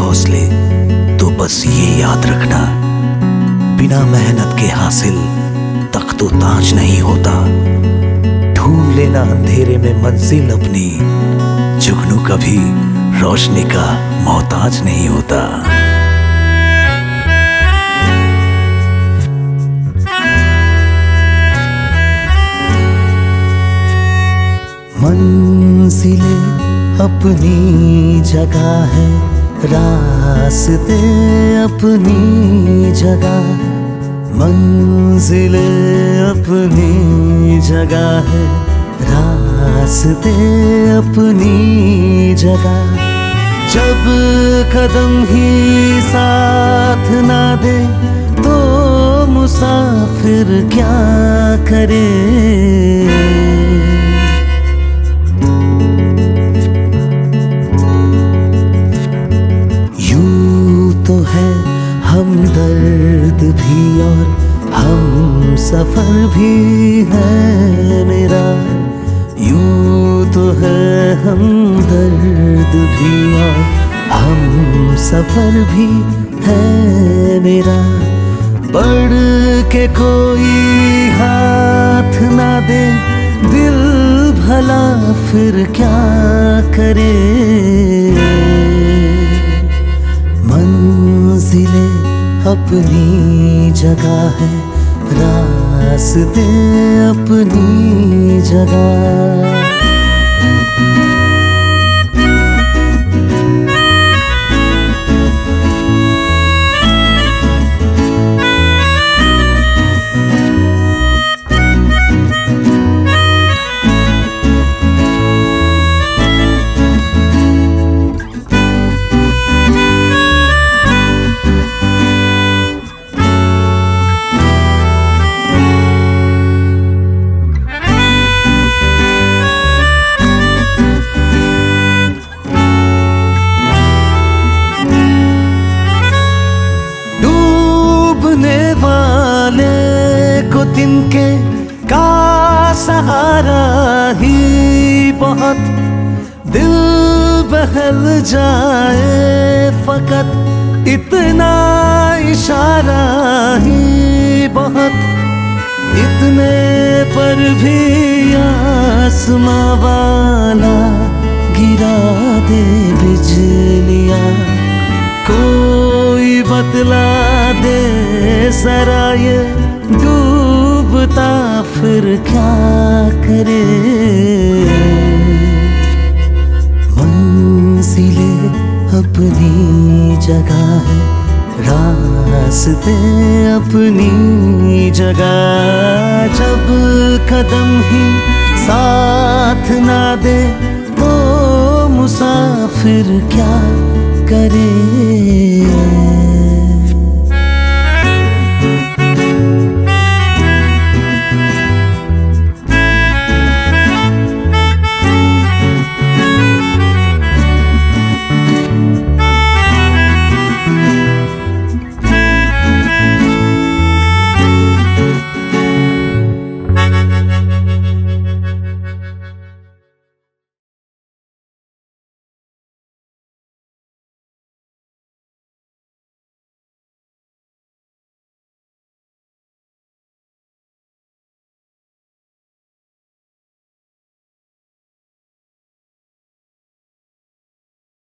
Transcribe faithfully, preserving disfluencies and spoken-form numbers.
हौसले, तो बस ये याद रखना, बिना मेहनत के हासिल तख्तो ताज नहीं होता। ढूंढ लेना अंधेरे में मंजिल अपनी, जुगनू कभी रोशनी का मोहताज नहीं होता। मंजिलें अपनी जगह है, रास्ते अपनी जगह, मंजिलें अपनी जगह है, रास्ते अपनी जगह। जब कदम ही साथ ना दे तो मुसाफिर क्या करे। हमदर्द भी और हम सफर भी है मेरा, यूं तो है हमदर्द भी और हम सफर भी है मेरा। बढ़ के कोई हाथ ना दे दिल भला फिर क्या करे। मंजिलें अपनी जगह है, रास्ते अपनी जगह। को तिनके का सहारा ही बहुत, दिल बहल जाए फकत इतना इशारा ही बहुत। इतने पर भी आसमां वाला गिरा दे बिजलियां, कोई बतला दे जरा ये डूबता फिर क्या करे। मंजिलें अपनी जगह है, रास्ते अपनी जगह। जब कदम ही साथ ना दे तो मुसाफिर क्या करे।